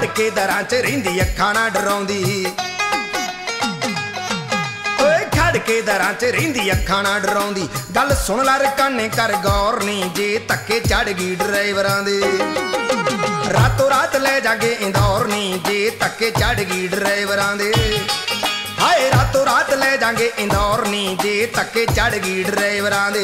के दरां च रहिंदी अखां ना डराउंदी, ओए खड़ के दरां च रहिंदी अखां ना डराउंदी। गल सुन ला रकाने कर गौर नी, जे धक्के चढ़ गई ड्राइवरां दे। रातों रात ले जागे इंदौर नी, जे धक्के चढ़ गई ड्राइवरां दे। हाय रातों रात ले जागे इंदौर नी, जे धक्के चढ़ गई ड्राइवरां दे।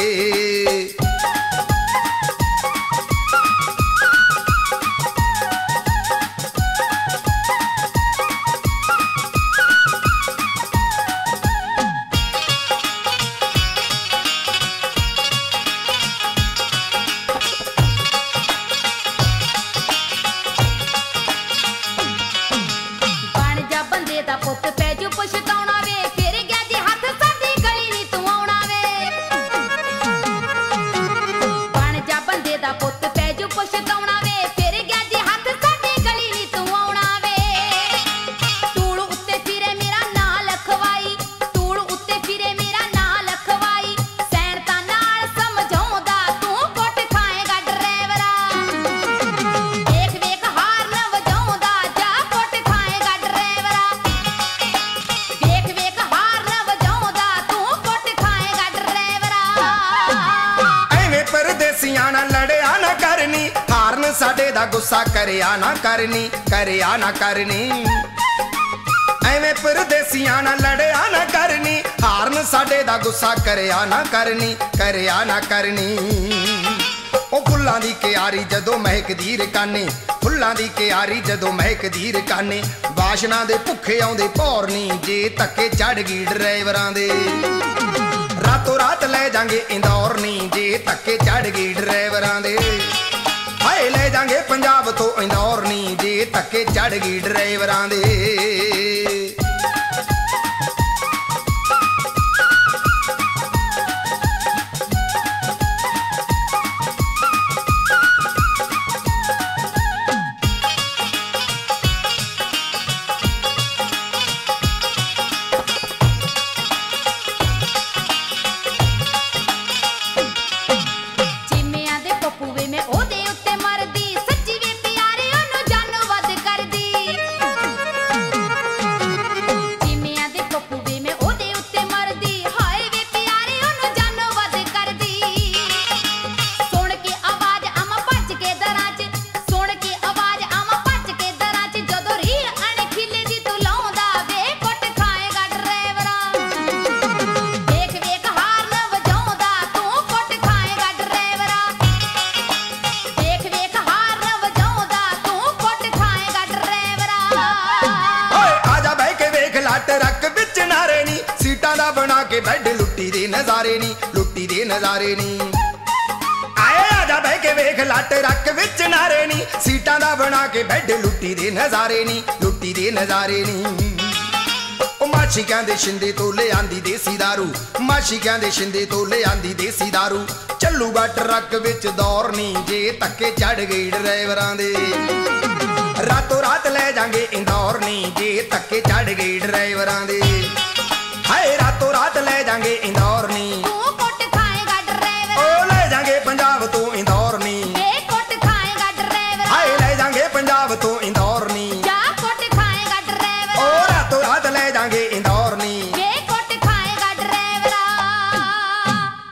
साडे दा गुस्सा करिया ना करनी, करिया ना करनी। एवें परदेसियां ना लड़िया ना करनी, हारन साडे दा गुस्सा करिया ना करनी, करिया ना करनी। ओ फुल्लां दी क्यारी जदों महकदी रकाने, फुल्लां दी क्यारी जदों महकदी रकाने। वाशना दे भुखे आउंदे भौरनी, जे धक्के चढ़ गई ड्राइवरां दे। रातों रात ले जांगे इंदौर नी, जे धक्के चढ़ गई ड्राइवरां दे। हाय ले जांगे पंजाब तो इंदौर नी, जे धक्के चढ़ गई ड्राइवरां दे। ट्रक विच नारे नी, सीटां दा बना के बैड लुट्टी दे नजारे नी, लुट्टी दे नजारे नी। आए आजा बह के वेख ला ट्रक विच नारे नी, सीटां दा बना के बैड लुट्टी दे नजारे नी, लुट्टी दे नजारे नी। ओ माछी कहंदे शिंदे तो ले आंदी देसी दारू, माछी कहंदे शिंदे तो ले आंदी देसी दारू। चलूगा ट्रक विच दौर नी, जे धक्के चढ़ गई ड्राइवरां दे। रातों रात ले जांगे इंदौर नी, जे धक्के चढ़ गई ड्राइवरां दे। हाय रातों रात ले जांगे इंदौर नी।